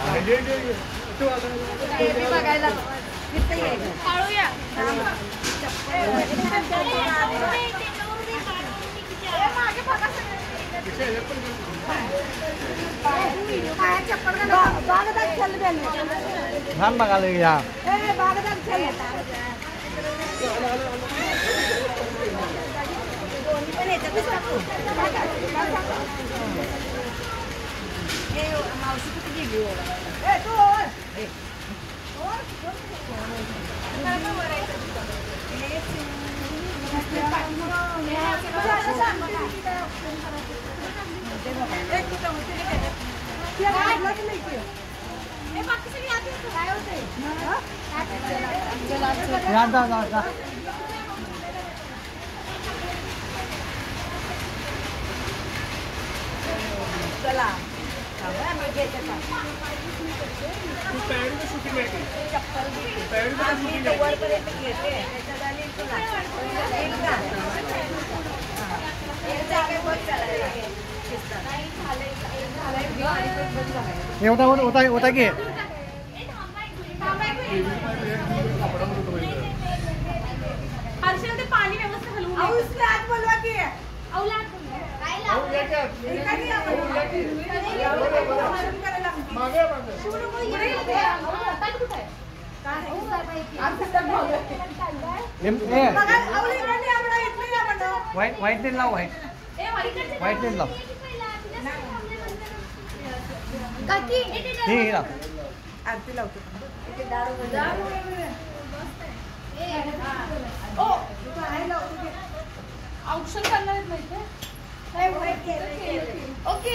बघायला छान बघायला या मावशी किती गेली चला होता की हर्षल ते पाणी व्यवस्थित हलवून आत बोलवा की औलाद व्हाईट लाव व्हाईट लाव आरती लावतो औषध करणार आहेत माहिती ओके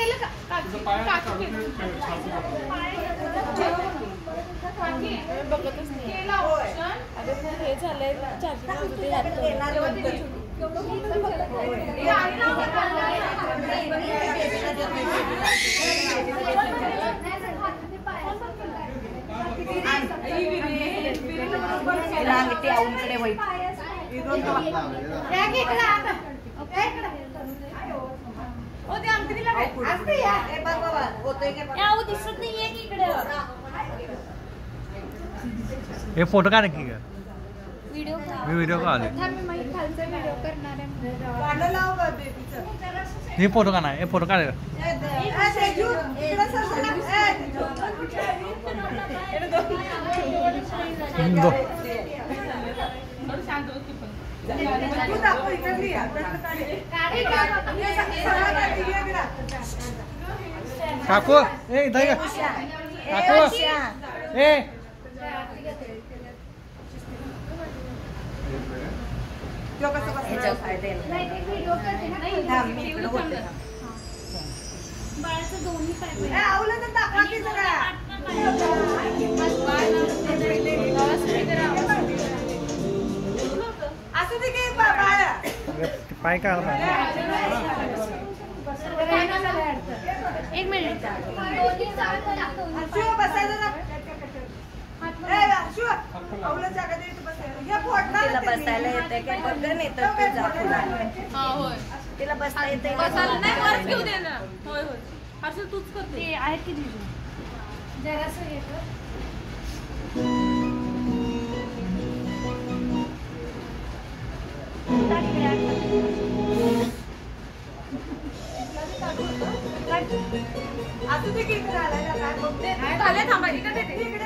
बघतच नाही हे झालंय औंकडे वाईट दिसत नाहीये की इकडे हे फोटो का नक्की का व्हिडिओ मी व्हिडिओ का आले खालचा व्हिडिओ करणार आहे हे फोटो का नाही हे फोटो का काकू ए इथं काकू ए बाळाचं दोन्ही असं ते काय पाय का एक मिनिट बसायला येते काय बघ नाही तर तिला बसता येते तूच करते आहेत की जरासं येतं असं ते थांबा